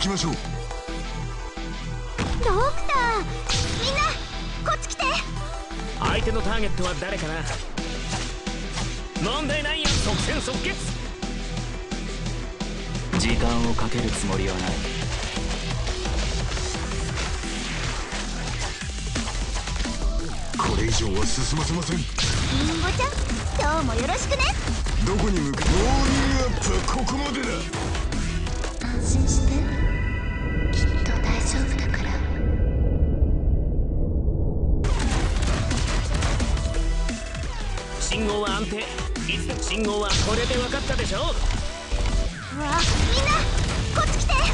きましょう。 ドクター、みんなこっち来て。 相手のターゲットは誰かな。問題ないよ、即戦即決。 時間をかけるつもりはない。 これ以上は進ませません。 リンゴちゃん、今日もよろしくね。 どこに向かう。モーニングアップはここまでだ。 安心して、きっと大丈夫だから。 信号は安定。いつでも信号はこれで分かったでしょ。 うわ、みんなこっち来て。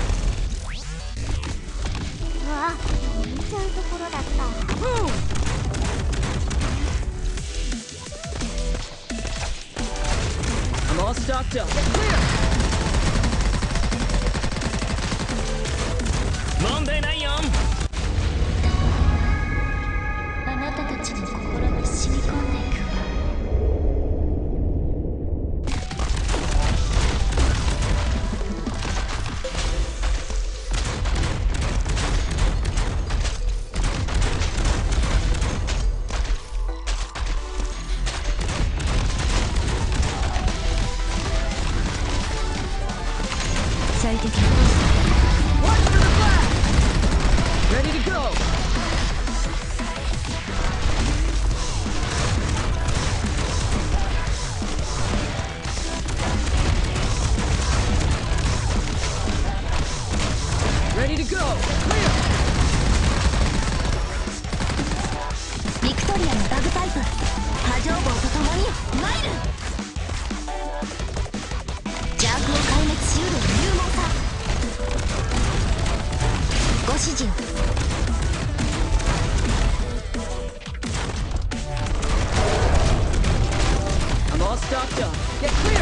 うわ、見ちゃうところだった。 Lost Doctor. Get clear. 問題ないよ。 あなたたちの心に染み込んでいくわ。最適。 Watch for the flag. Ready to go. Ready to go. Clear. ビクトリアのバグパイプ、波状棒と共に参る。邪悪を壊滅しうる勇猛さ。ご指示を。 Lost Doctor. Get clear.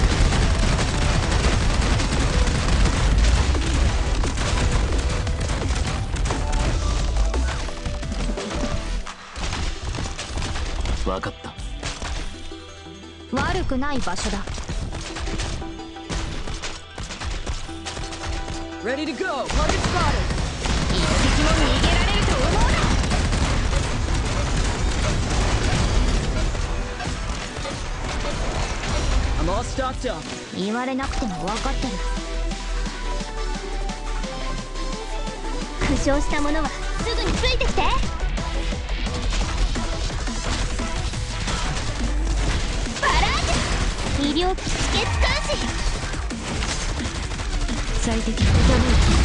分かった。 悪くない場所だ。 Ready to go. Target spotted. 一匹も逃げられると思うな。 Lost Doctor. 言われなくても分かってる。負傷した者はすぐについてきて。バラージュ、医療機器止血監視。最適なダメージ。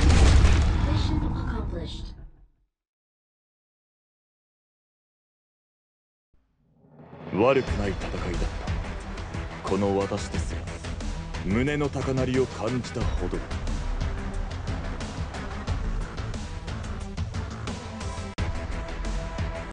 悪くない戦いだった。この私ですら胸の高鳴りを感じたほど。